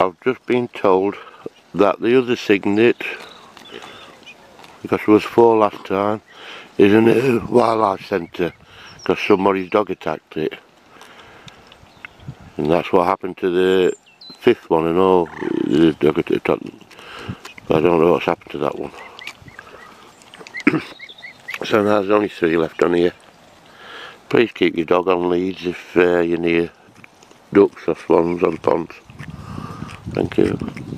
I've just been told that the other cygnet, because there was 4 last time, is in a wildlife centre because somebody's dog attacked it. And that's what happened to the 5th one and all. The dog attacked. I don't know what's happened to that one. So now there's only 3 left on here. Please keep your dog on leads if you're near ducks or swans on ponds. Thank you.